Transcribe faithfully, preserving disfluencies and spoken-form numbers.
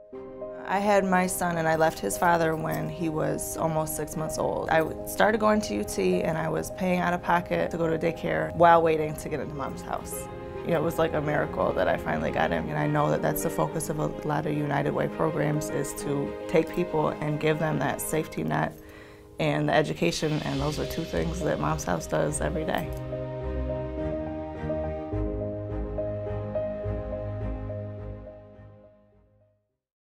I had my son and I left his father when he was almost six months old. I started going to U T and I was paying out of pocket to go to daycare while waiting to get into mom's house. You know, it was like a miracle that I finally got in, and I know that that's the focus of a lot of United Way programs, is to take people and give them that safety net and the education, and those are two things that Mom's House does every day.